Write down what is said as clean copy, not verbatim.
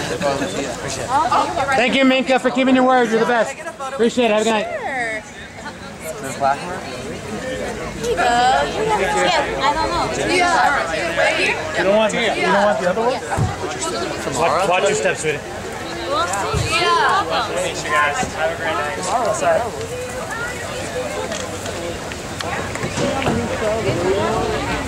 Thank you, Minka, for keeping your word. You're the best. Appreciate it. Have a good night. I don't know. You don't want the other one? Watch your steps, sweetie. We'll see. Yeah. Thanks, you guys. Have a great night. Tomorrow, sorry.